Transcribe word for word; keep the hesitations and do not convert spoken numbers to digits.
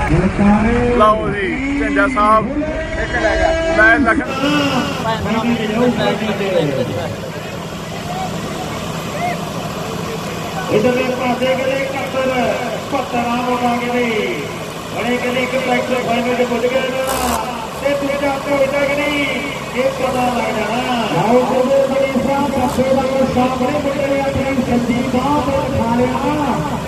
ਲਓ ਜੀ ਝੰਡਾ ਸਾਹਿਬ ਮੈਂ ਲੱਖ इधरले पासे गले कत्तर पत्तरा होगा गले बड़े गले के ट्रैक्टर फाइनल में पहुंच गए ना ते दूजा तो इधर गली एक पता लग जाना आओ तो बड़ी सा सबसे बड़ा सामने पड़ गया अपनी संदीप बाप खा लिया